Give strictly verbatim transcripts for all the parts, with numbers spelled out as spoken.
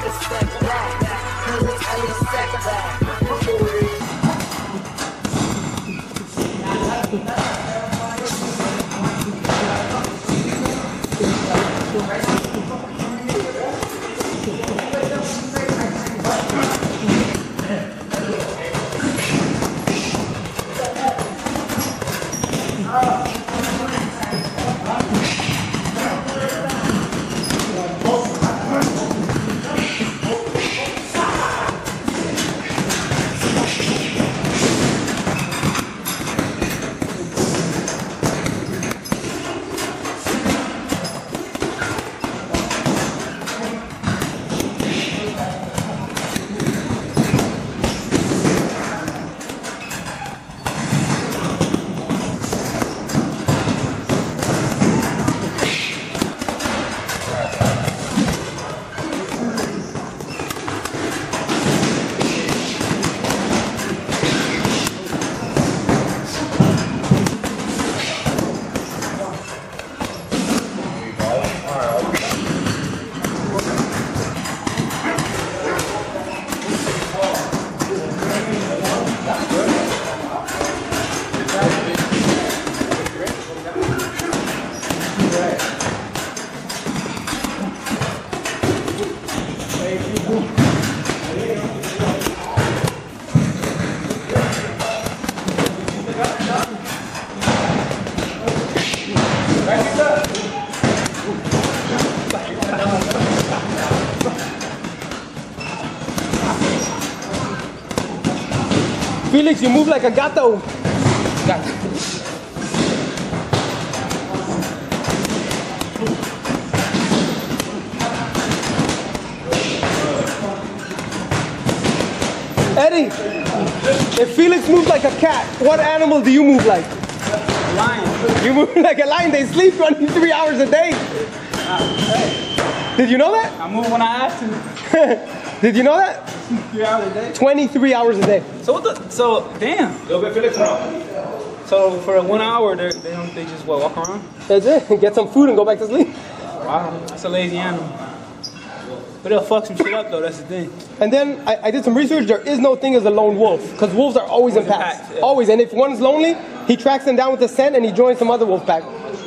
a step back. Cause it's only a setback. Felix, you move like a gato. Gato. Eddie, if Felix moves like a cat, what animal do you move like? A lion. You move like a lion. They sleep twenty-three hours a day. Uh, hey. Did you know that? I move when I have to. Did you know that? Three hours a day. twenty-three hours a day. So what the? So damn. Go get Felix now. So for one hour, they they don't they just what, walk around? That's it. Get some food and go back to sleep. Wow, that's a lazy animal. But they'll fuck some shit up though. That's the thing. And then I, I did some research. There is no thing as a lone wolf because wolves are always in Always in packs. packs, yeah. Always. And if one's lonely, he tracks them down with the scent and he joins some other wolf pack.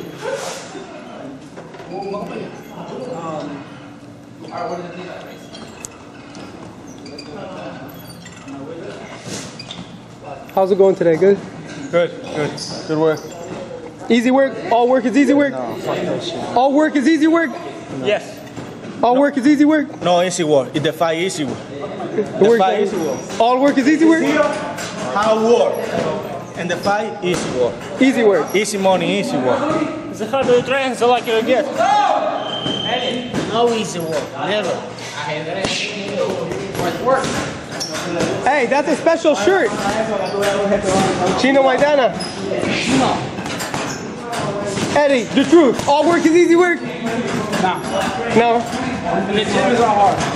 How's it going today? Good? Good, good. Good work. Easy work? All work is easy work? No, fuck that shit. All work is easy work? Yes. All work is easy work? No, easy work. It defy easy work. The work Defy is- easy work. All work is easy work? Hard work. And defy easy work. Easy work. Easy money, easy work. It's how do you train so like you get? No easy work. Never. Work. Hey, that's a special shirt. Chino Maidana. Eddie, the truth. All work is easy work? Nah. No. And the gym is all hard.